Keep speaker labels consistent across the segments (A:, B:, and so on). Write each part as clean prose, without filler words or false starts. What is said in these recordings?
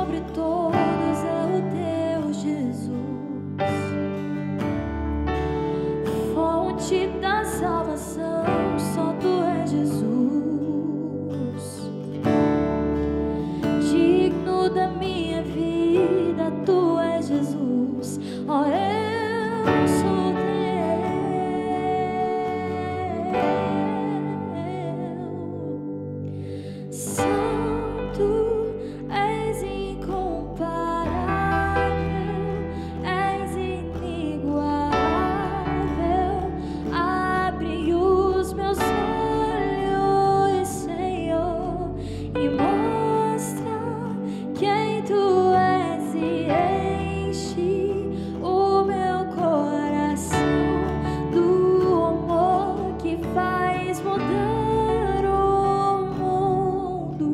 A: sobre todos é o teu Jesus, fonte da salvação, só tu és Jesus, digno da minha vida, tu és Jesus, ó, eu sou teu. Santo és incomparável, és inigualável. Abre os meus olhos, Senhor, e mostra quem tu és e enche o meu coração do amor que faz mudar o mundo.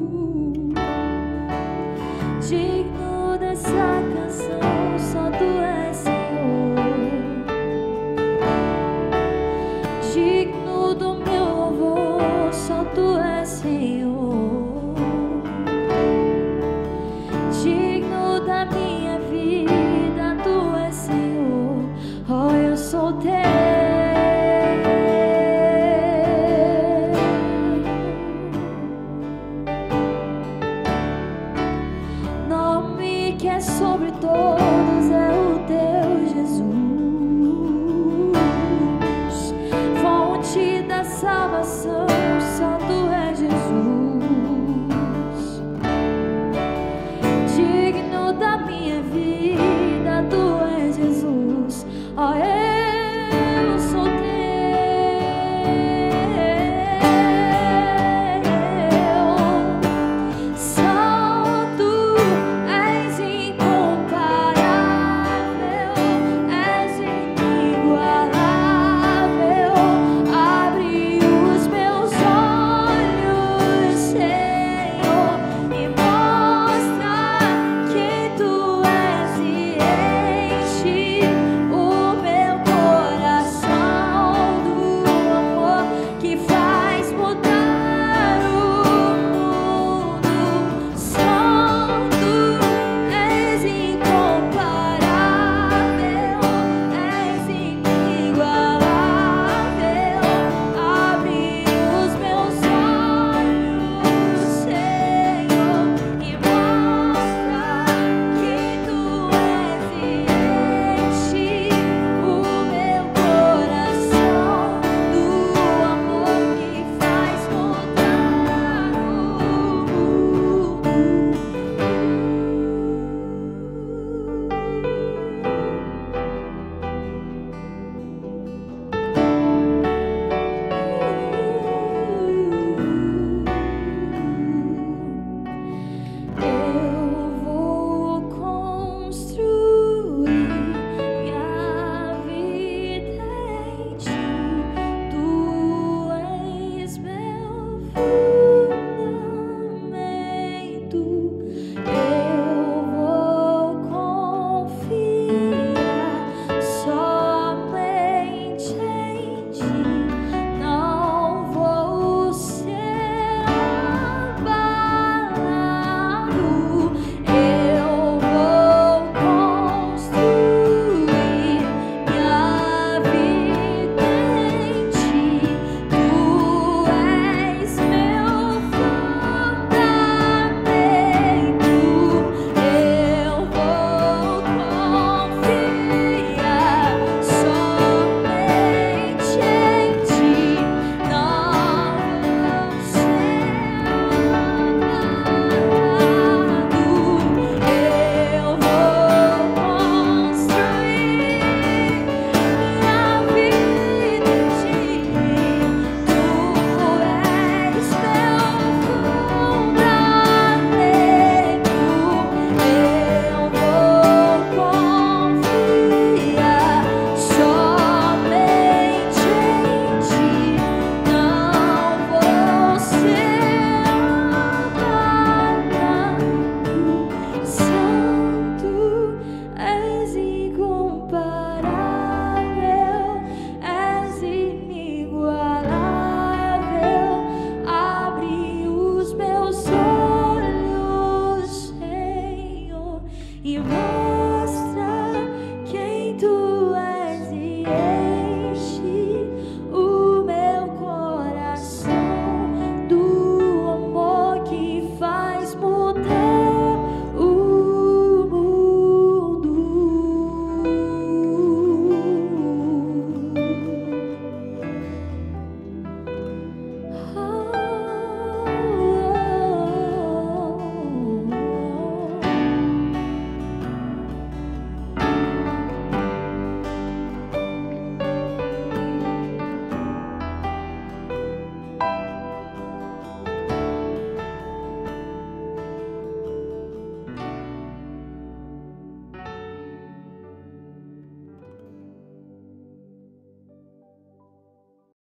A: Digno dessa canção, só tu és, Senhor. Digno do meu louvor, só tu és, Senhor. Digno da minha vida, tu és, Senhor. Oh, eu sou teu. Nome que é sobre todos é o teu Jesus, fonte da salvação, só tu és Jesus, digno da minha vida, tu és Jesus, ó, eu sou teu. Santo és incomparável, e vou